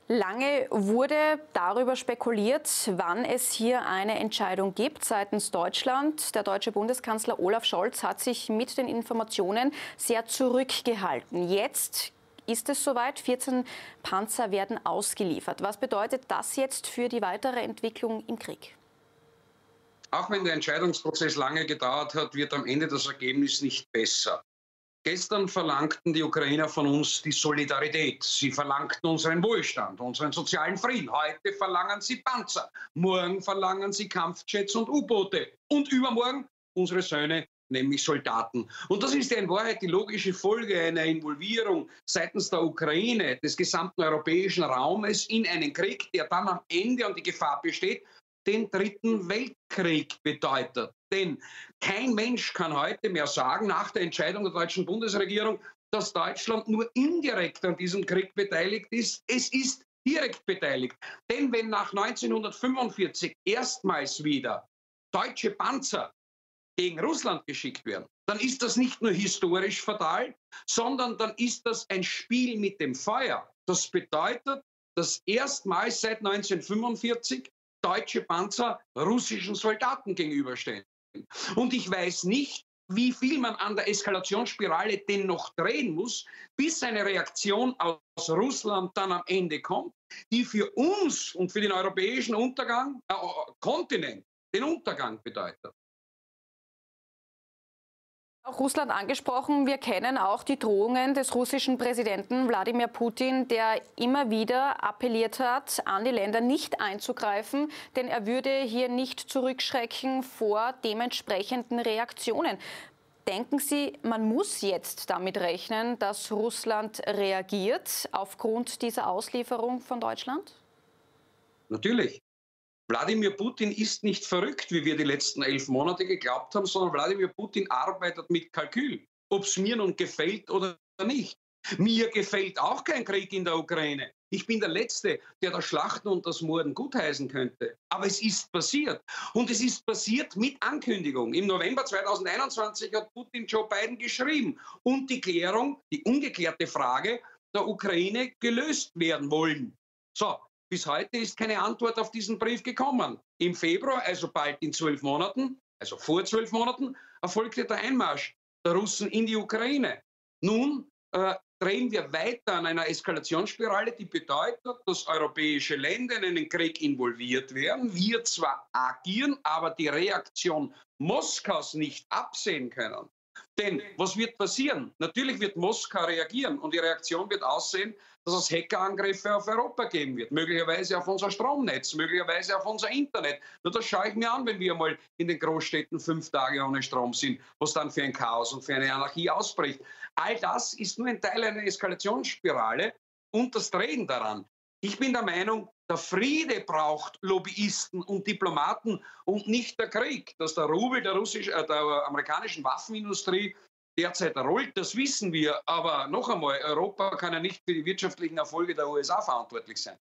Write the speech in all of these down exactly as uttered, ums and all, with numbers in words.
Lange wurde darüber spekuliert, wann es hier eine Entscheidung gibt seitens Deutschland. Der deutsche Bundeskanzler Olaf Scholz hat sich mit den Informationen sehr zurückgehalten. Jetzt ist es soweit, vierzehn Panzer werden ausgeliefert. Was bedeutet das jetzt für die weitere Entwicklung im Krieg? Auch wenn der Entscheidungsprozess lange gedauert hat, wird am Ende das Ergebnis nicht besser. Gestern verlangten die Ukrainer von uns die Solidarität. Sie verlangten unseren Wohlstand, unseren sozialen Frieden. Heute verlangen sie Panzer. Morgen verlangen sie Kampfjets und U-Boote. Und übermorgen unsere Söhne, nämlich Soldaten. Und das ist ja in Wahrheit die logische Folge einer Involvierung seitens der Ukraine, des gesamten europäischen Raumes in einen Krieg, der dann am Ende, und die Gefahr besteht, den Dritten Weltkrieg bedeutet. Denn kein Mensch kann heute mehr sagen, nach der Entscheidung der deutschen Bundesregierung, dass Deutschland nur indirekt an diesem Krieg beteiligt ist. Es ist direkt beteiligt. Denn wenn nach neunzehnhundertfünfundvierzig erstmals wieder deutsche Panzer gegen Russland geschickt werden, dann ist das nicht nur historisch fatal, sondern dann ist das ein Spiel mit dem Feuer. Das bedeutet, dass erstmals seit neunzehnhundertfünfundvierzig deutsche Panzer russischen Soldaten gegenüberstehen. Und ich weiß nicht, wie viel man an der Eskalationsspirale denn noch drehen muss, bis eine Reaktion aus Russland dann am Ende kommt, die für uns und für den europäischen Untergang, äh, Kontinent den Untergang bedeutet. Auch Russland angesprochen. Wir kennen auch die Drohungen des russischen Präsidenten Wladimir Putin, der immer wieder appelliert hat, an die Länder nicht einzugreifen, denn er würde hier nicht zurückschrecken vor dementsprechenden Reaktionen. Denken Sie, man muss jetzt damit rechnen, dass Russland reagiert aufgrund dieser Auslieferung von Deutschland? Natürlich. Wladimir Putin ist nicht verrückt, wie wir die letzten elf Monate geglaubt haben, sondern Wladimir Putin arbeitet mit Kalkül, ob es mir nun gefällt oder nicht. Mir gefällt auch kein Krieg in der Ukraine. Ich bin der Letzte, der das Schlachten und das Morden gutheißen könnte. Aber es ist passiert. Und es ist passiert mit Ankündigung. Im November zweitausendeinundzwanzig hat Putin Joe Biden geschrieben und die Klärung, die ungeklärte Frage der Ukraine gelöst werden wollen. So. Bis heute ist keine Antwort auf diesen Brief gekommen. Im Februar, also bald in zwölf Monaten, also vor zwölf Monaten, erfolgte der Einmarsch der Russen in die Ukraine. Nun äh, drehen wir weiter an einer Eskalationsspirale, die bedeutet, dass europäische Länder in einen Krieg involviert werden. Wir zwar agieren, aber die Reaktion Moskaus nicht absehen können. Denn was wird passieren? Natürlich wird Moskau reagieren und die Reaktion wird aussehen, dass es Hackerangriffe auf Europa geben wird, möglicherweise auf unser Stromnetz, möglicherweise auf unser Internet. Nur das schaue ich mir an, wenn wir mal in den Großstädten fünf Tage ohne Strom sind, was dann für ein Chaos und für eine Anarchie ausbricht. All das ist nur ein Teil einer Eskalationsspirale und das Drehen daran. Ich bin der Meinung, der Friede braucht Lobbyisten und Diplomaten und nicht der Krieg. Dass der Rubel der, russisch, äh, der amerikanischen Waffenindustrie derzeit rollt, das wissen wir. Aber noch einmal, Europa kann ja nicht für die wirtschaftlichen Erfolge der U S A verantwortlich sein.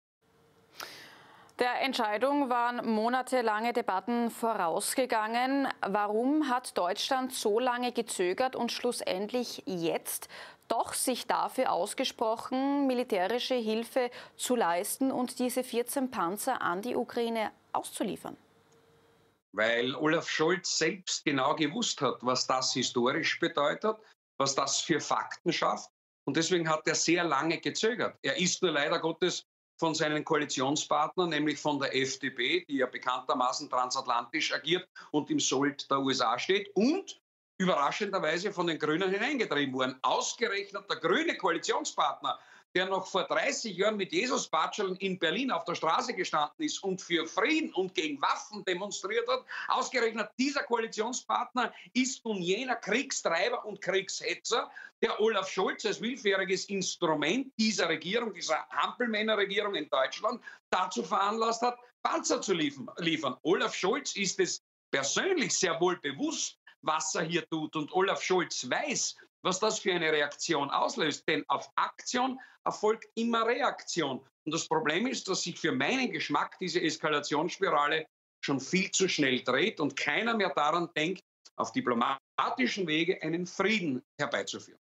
Der Entscheidung waren monatelange Debatten vorausgegangen. Warum hat Deutschland so lange gezögert und schlussendlich jetzt doch sich dafür ausgesprochen, militärische Hilfe zu leisten und diese vierzehn Panzer an die Ukraine auszuliefern? Weil Olaf Scholz selbst genau gewusst hat, was das historisch bedeutet, was das für Fakten schafft. Und deswegen hat er sehr lange gezögert. Er ist nur leider Gottes von seinen Koalitionspartnern, nämlich von der F D P, die ja bekanntermaßen transatlantisch agiert und im Sold der U S A steht, und überraschenderweise von den Grünen hineingetrieben worden. Ausgerechnet der grüne Koalitionspartner, der noch vor dreißig Jahren mit Jesus-Patscheln in Berlin auf der Straße gestanden ist und für Frieden und gegen Waffen demonstriert hat, ausgerechnet dieser Koalitionspartner ist nun jener Kriegstreiber und Kriegshetzer, der Olaf Scholz als willfähriges Instrument dieser Regierung, dieser Hampelmännerregierung in Deutschland, dazu veranlasst hat, Panzer zu liefern. Olaf Scholz ist es persönlich sehr wohl bewusst, was er hier tut. Und Olaf Scholz weiß, was das für eine Reaktion auslöst. Denn auf Aktion erfolgt immer Reaktion. Und das Problem ist, dass sich für meinen Geschmack diese Eskalationsspirale schon viel zu schnell dreht und keiner mehr daran denkt, auf diplomatischen Wege einen Frieden herbeizuführen.